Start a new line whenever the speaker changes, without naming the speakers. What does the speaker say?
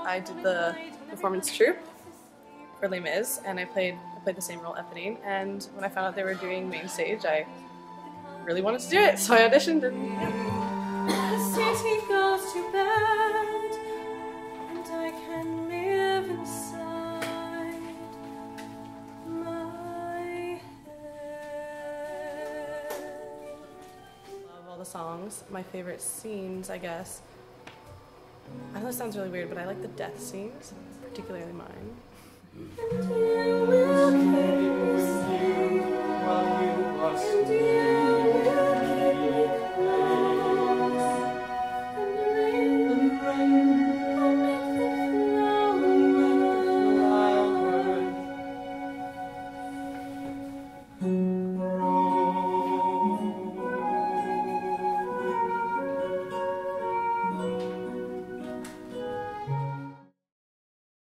I did the performance troupe for Les Mis, and I played the same role, Eponine, and when I found out they were doing main stage, I really wanted to do it, so I auditioned and
the city goes to bed, and I can live inside my head.
Love all the songs. My favorite scenes, I guess, I know this sounds really weird, but I like the death scenes, particularly mine.